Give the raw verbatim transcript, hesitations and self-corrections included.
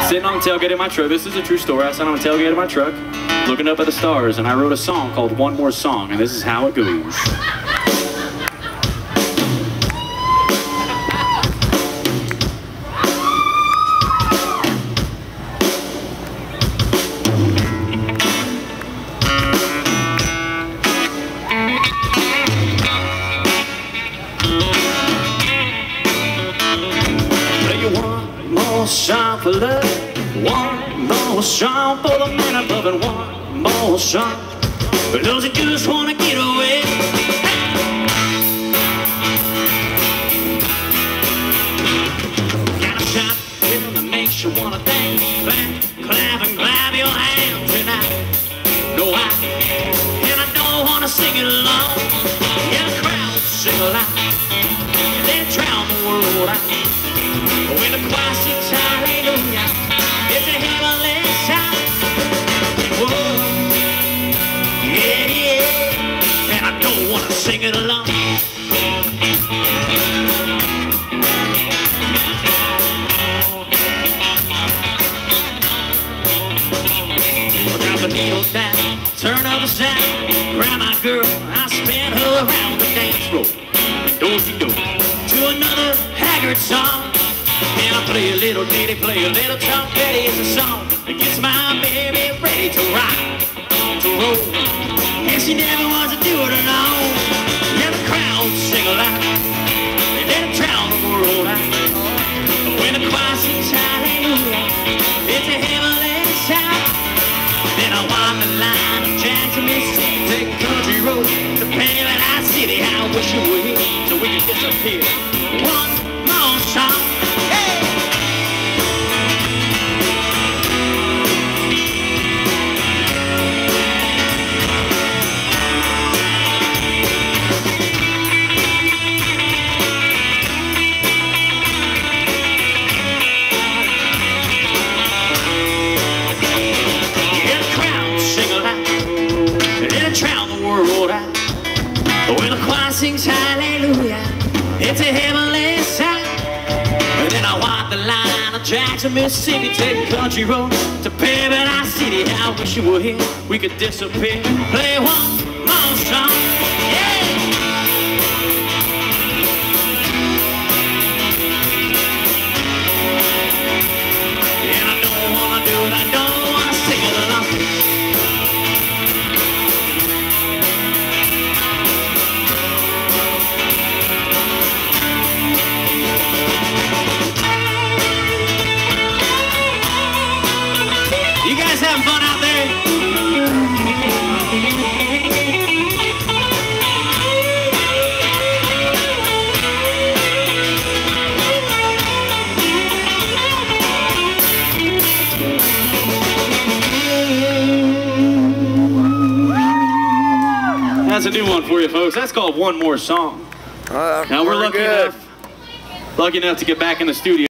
Sitting on the tailgate of my truck. This is a true story. I sat on the tailgate of my truck, looking up at the stars, and I wrote a song called One More Song, and this is how it goes. One more song for love, one more song for the men above, and one more song for those that just wanna get away. Got a shot rhythm that makes you wanna dance, clap, clap, and clap your hands tonight. No, I and I don't wanna sing it alone. Yeah, the crowd sing aloud, and they drown the world out. When the choir sings hallelujah, it's a heavenly sound. Whoa, yeah, yeah, and I don't want to sing it alone. Drop a needle down, turn up the sound, grab my girl, I spin her around the dance floor. Do-si-do, to another haggard song. And I play a little ditty, play a little talk. Betty is a song that gets my baby ready to rock, to roll. And she never wants to do it alone. Yeah, the crowd sing aloud, and let it drown the world out. When the choir sings hallelujah, it's a heavenly sound. Then I walk the line of Jackson, Mississippi, take a country road to Paradise City. I wish you were here so we could disappear. One more song. When the choir sings hallelujah, it's a heavenly sound. And then I walk the line of Jackson, Mississippi, take a country road to Paradise City. I wish you were here, we could disappear. Play one more song, yeah. And I don't wanna do it, I don't wanna sing it along. You guys having fun out there? That's a new one for you folks. That's called One More Song. Uh, now we're lucky good. enough, lucky enough to get back in the studio.